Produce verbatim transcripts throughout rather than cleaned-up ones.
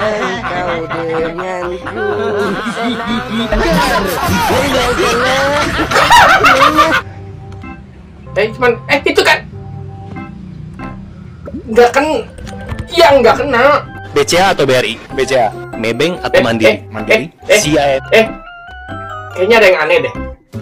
Engkau denganku Eh cuman eh itu kan nggak kan ya nggak kena. B C A atau B R I? B C A. Maybank atau Eh, Mandiri? eh, Mandiri. eh, eh. C I M. Eh kayaknya ada yang aneh deh.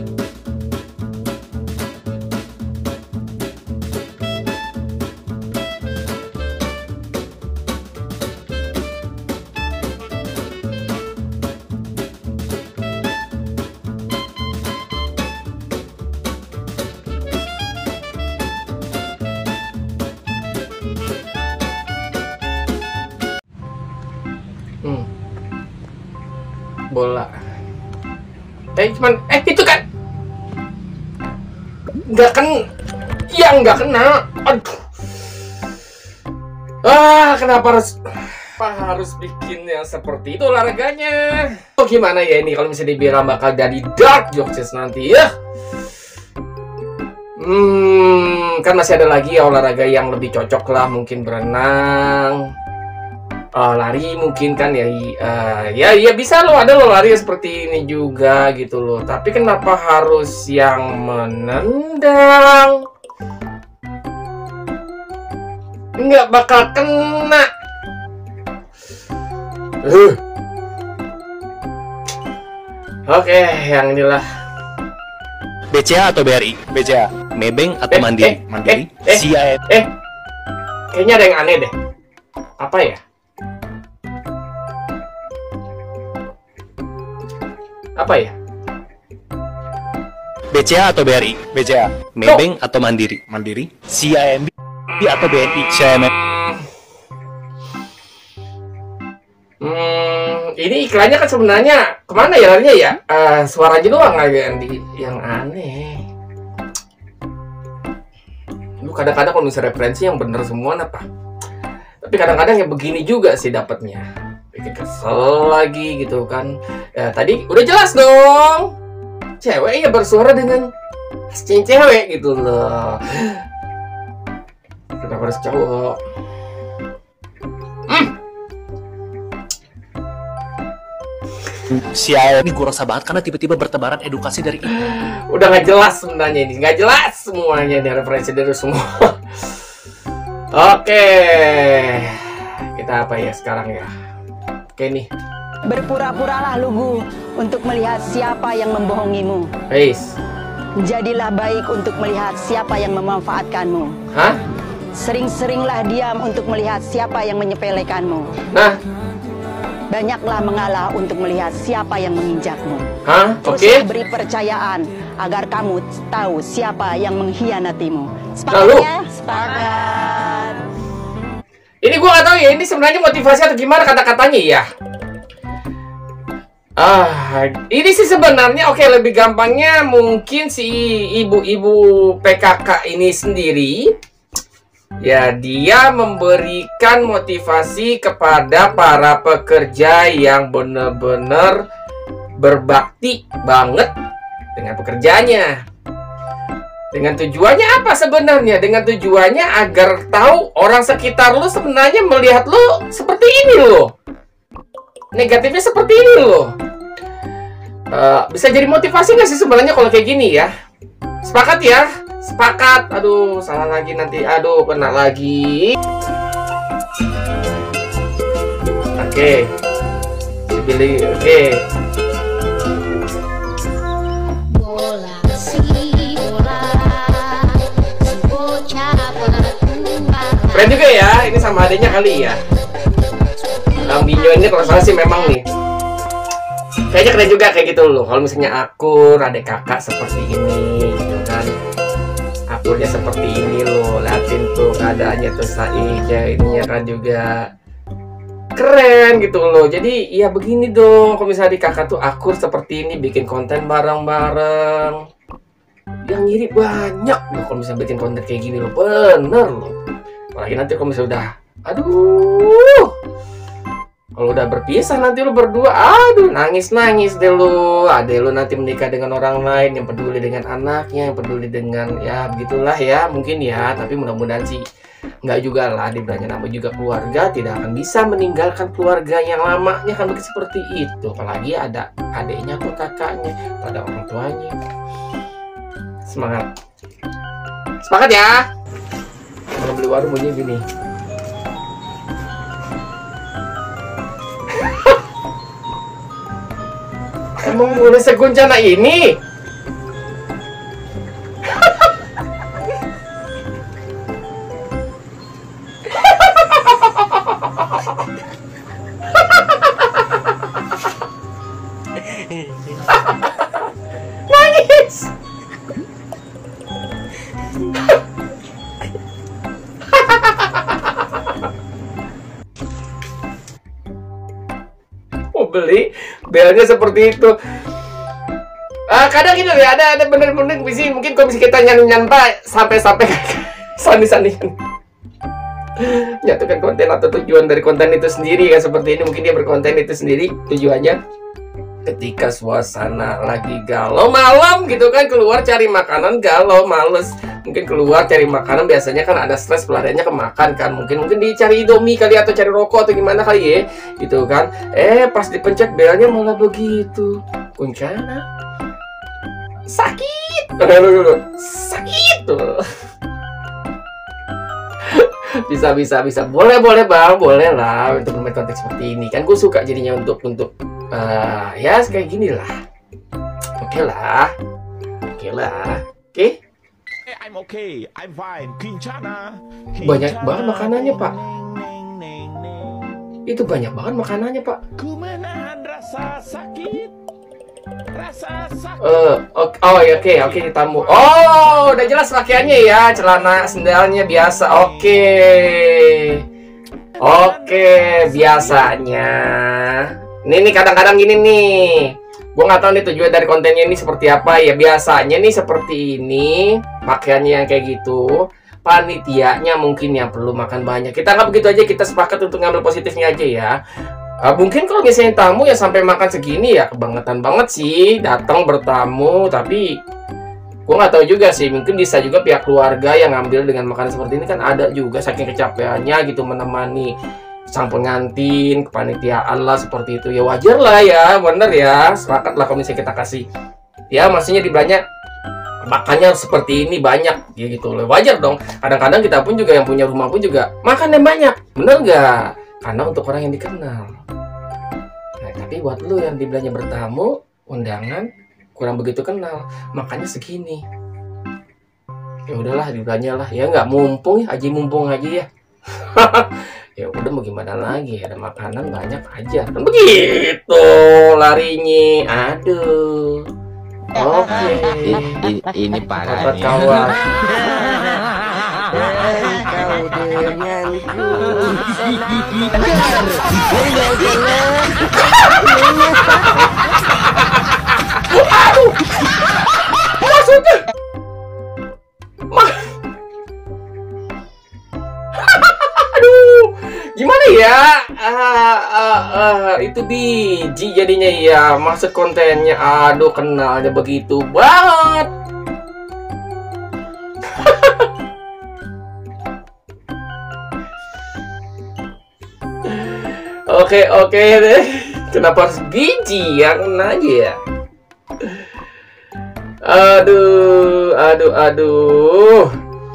Hmm. Bola. Eh cuman eh itu kan nggak kan ya nggak kena. Aduh. Ah kenapa harus apa harus bikin yang seperti itu olahraganya? Oh gimana ya ini kalau misalnya dibilang bakal jadi dark jokes nanti ya? Hmm kan masih ada lagi ya olahraga yang lebih cocok lah, mungkin berenang. Uh, lari mungkin kan ya, uh, ya ya bisa loh, ada loh lari seperti ini juga gitu loh. Tapi kenapa harus yang menendang? Nggak bakal kena. Uh. Oke, yang inilah. B C A atau B R I? B C A. Maybank atau Eh, Mandiri? eh, Mandiri. eh, eh. C I M. Eh, kayaknya ada yang aneh deh. Apa ya? Apa ya? B C A atau B R I? B C A. Maybank atau Mandiri? Mandiri. C I M B atau B N I? C I M B. Hmm, ini iklannya kan sebenarnya kemana ya larinya ya? Uh, suaranya doang lagi yang, di, yang aneh. Lu kadang-kadang kalau misalnya referensi yang bener semua apa? Tapi kadang-kadang yang begini juga sih dapatnya. Bikin kesel lagi gitu kan. Ya, tadi udah jelas dong. Cewek ya bersuara dengan cewek gitu loh. Kenapa harus cowok? Hmm. C I M ini gue rasa banget karena tiba-tiba bertebaran edukasi dari ibu. Udah nggak jelas sebenarnya ini, nggak jelas semuanya ini referensi dari semua. Oke, kita apa ya sekarang ya? Oke nih. Berpura-puralah lugu untuk melihat siapa yang membohongimu. Guys. Jadilah baik untuk melihat siapa yang memanfaatkanmu. Hah? Sering-seringlah diam untuk melihat siapa yang menyepelekanmu. Nah. Banyaklah mengalah untuk melihat siapa yang menginjakmu. Hah? Oke. Teruslah beri percayaan agar kamu tahu siapa yang mengkhianatimu. Sepakat Lalu? ya? Sepakat. Ini gua nggak tahu ya, ini sebenarnya motivasi atau gimana kata-katanya ya? Ah, ini sih sebenarnya oke, lebih gampangnya mungkin si ibu-ibu P K K ini sendiri ya, dia memberikan motivasi kepada para pekerja yang benar-benar berbakti banget dengan pekerjaannya. Dengan tujuannya apa sebenarnya? Dengan tujuannya agar tahu orang sekitar lu sebenarnya melihat lu seperti ini loh. Negatifnya seperti ini loh. Uh, bisa jadi motivasi nggak sih sebenarnya kalau kayak gini ya? Sepakat ya? Sepakat. Aduh, salah lagi nanti. Aduh, kena lagi. Oke. Pilih. Oke. Keren juga ya, ini sama adanya kali ya. Bang Binyo ini kalau salah sih memang nih. Kayaknya keren juga kayak gitu loh. Kalau misalnya akur, adik kakak seperti ini gitu kan. Akurnya seperti ini loh. Liatin tuh keadaannya tuh Saik ya, ininya kan juga keren gitu loh. Jadi ya begini dong. Kalau misalnya adik kakak tuh akur seperti ini, bikin konten bareng-bareng. Yang ngiri banyak loh kalau misalnya bikin konten kayak gini loh. Bener loh. Apalagi nanti kalau misalnya udah, aduh, Kalau udah berpisah nanti lu berdua, aduh nangis-nangis deh lu. Adek lu nanti menikah dengan orang lain yang peduli dengan anaknya, yang peduli dengan ya begitulah ya, mungkin ya. Tapi mudah-mudahan sih nggak juga lah, dibilangnya nama juga keluarga, tidak akan bisa meninggalkan keluarga yang lamanya kan begitu seperti itu. Apalagi ada adiknya atau kakaknya, ada orang tuanya. Semangat, semangat ya. Kalau beli warung bunyi gini. Emang boleh seguncana ini? Nangis. Mau beli belnya seperti itu. Uh, kadang gitu ya, ada ada bener-bener misi mungkin kalau bisa kita nyanyi-nyantai sampai-sampai sandi-sandi nyatukan konten atau tujuan dari konten itu sendiri kan seperti ini. Mungkin dia berkonten itu sendiri tujuannya ketika suasana lagi galau malam gitu kan, keluar cari makanan galau males, mungkin keluar cari makanan biasanya kan ada stres pelariannya ke makan kan, mungkin mungkin dicari Indomie kali atau cari rokok atau gimana kali ya gitu kan. Eh pas dipencet belnya malah begitu kuncana sakit sakit tuh. bisa bisa bisa boleh boleh bang, boleh lah untuk bermain konteks seperti ini kan. Gue suka jadinya untuk untuk uh, ya kayak gini lah. Oke okay lah, oke okay lah, oke. Okay? I'm okay, I'm fine. Kincana. Banyak banget makanannya pak. Itu banyak banget makanannya pak. Ku menahan rasa sakit. Rasa sakit. Uh, okay. Oh ya oke okay, oke okay, tamu. Oh udah jelas pakaiannya ya, celana sendalnya biasa. Oke okay. Oke okay, biasanya. Ini nih kadang-kadang gini nih. Gue nggak tahu nih tujuan dari kontennya ini seperti apa ya. Biasanya nih seperti ini pakaiannya yang kayak gitu. Panitianya mungkin yang perlu makan banyak. Kita nggak begitu aja, kita sepakat untuk ngambil positifnya aja ya. Uh, mungkin kalau misalnya tamu ya sampai makan segini ya kebangetan banget sih, datang bertamu. Tapi gue nggak tahu juga sih, mungkin bisa juga pihak keluarga yang ngambil dengan makanan seperti ini kan, ada juga saking kecapeannya gitu menemani sang pengantin, kepanitiaan lah seperti itu ya, wajar lah ya, bener ya, sepakat lah kalau misalnya kita kasih ya, maksudnya dibilangnya makannya seperti ini banyak ya gitu loh, wajar dong. Kadang-kadang kita pun juga yang punya rumah pun juga makan yang banyak, bener nggak? Karena untuk orang yang dikenal. Nah tapi buat lu yang dibilangnya bertamu, undangan kurang begitu kenal, makannya segini. Ya udahlah dibilangnya lah, ya nggak mumpung ya, aji mumpung aja ya. Ya udah mau gimana lagi, ada makanan banyak aja. Kan begitu larinya. Aduh. Oke. Okay. Ini, ini parah nih. Kawan. Kau denganku. Aduh. Maksudnya. Aduh. Gimana ya? Uh, uh, uh, itu biji jadinya ya. Maksud kontennya. Aduh, kenalnya begitu banget. Oke, oke deh. Kenapa harus biji yang aja ya? Aduh, aduh, aduh.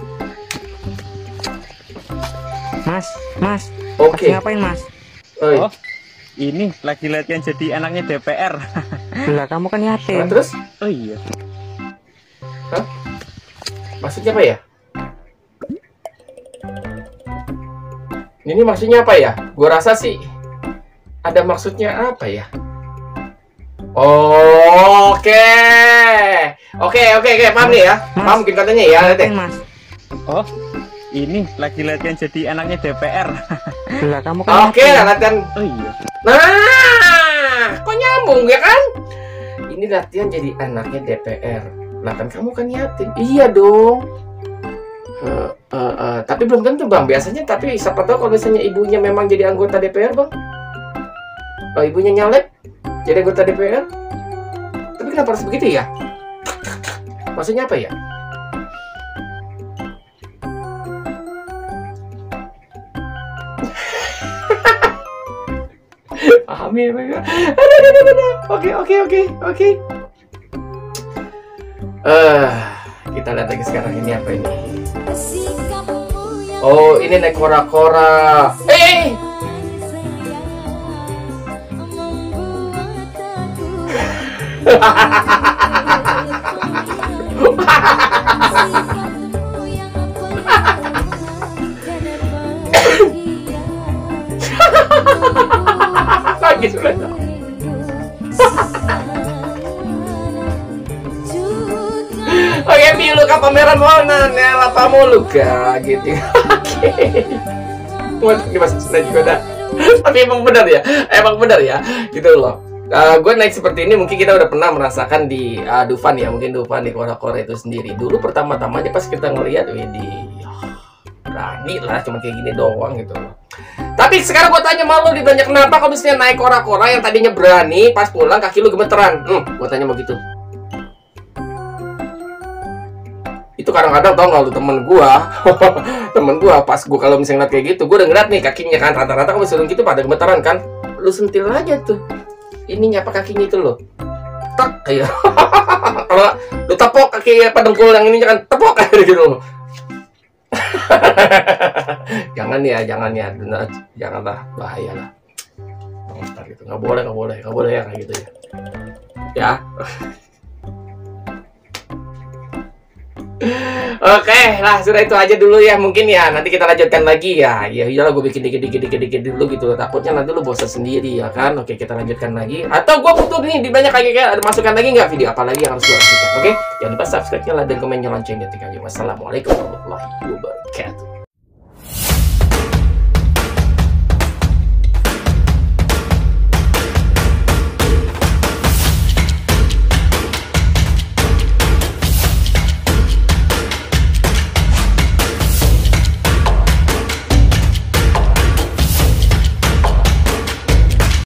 Mas, mas. Oke. Lagi ngapain mas? Oi. Oh, ini lagi latihan jadi anaknya D P R. Lah kamu kan yatim. Nah, terus? Oh iya. Hah? Maksudnya apa ya? Ini maksudnya apa ya? Gua rasa sih ada maksudnya apa ya? Oke. Oke, oke, oke, paham nih ya. Paham mungkin katanya ya, Ngapain, mas? Oh, ini lagi latihan jadi anaknya D P R. Lah kamu kan oke, yatim. latihan. Oh iya. Nah, kok nyambung ya kan? Ini latihan jadi anaknya D P R. Lah kan kamu kan yatim. Iya dong. Uh, uh, uh, tapi belum tentu bang. Biasanya tapi siapa tahu kalau misalnya ibunya memang jadi anggota D P R bang. Oh, ibunya nyalek jadi anggota D P R. Tapi kenapa harus begitu ya? Maksudnya apa ya? Paham ya, Bang? Oke, oke, oke, oke. Eh, kita lihat lagi sekarang ini apa ini? Oh, ini naik kora-kora. Eh, lagi sudah. Oke, milu ka pameran mo na nela pa mo luka gitu. Oke. Buat di bahasa Sunda juga dah. Tapi emang benar ya, emang benar ya, gitu loh. Uh, gue naik seperti ini mungkin kita udah pernah merasakan di uh, Dufan ya, mungkin Dufan di kora-kora itu sendiri. Dulu pertama-tama aja pas kita ngeliat, wih di berani lah, cuma kayak gini doang gitu loh. Tapi sekarang gue tanya sama lo, ditanya kenapa kalau misalnya naik kora-kora yang tadinya berani, pas pulang kaki lu gemeteran. Hmm, gue tanya begitu. Itu kadang-kadang tau gak lu, temen gue temen gue pas gue kalau misalnya ngeliat kayak gitu, gue udah ngeliat nih kakinya kan rata-rata kalau misalnya gitu pada gemeteran kan, lu sentil aja tuh ininya apa kakinya itu loh, tak kayak kalau lu tepok kaki apa dengkul yang ininya kan tepok kayak gitu loh. Jangan ya, jangan ya, janganlah, bahaya lah. Ntar gitu, nggak boleh, nggak boleh, nggak boleh ya kayak gitu ya. Ya. Oke lah, sudah itu aja dulu ya mungkin ya. Nanti kita lanjutkan lagi ya. Ya iyalah, gue bikin dikit-dikit-dikit dulu gitu. Takutnya nanti lu bosan sendiri ya kan. Oke, kita lanjutkan lagi. Atau gue butuh nih di banyak lagi kayak ada masukan lagi nggak video apa lagi yang harus gue lakukan. Oke, jangan lupa subscribe, like dan komen, loncengnya. Wassalamualaikum warahmatullahi wabarakatuh.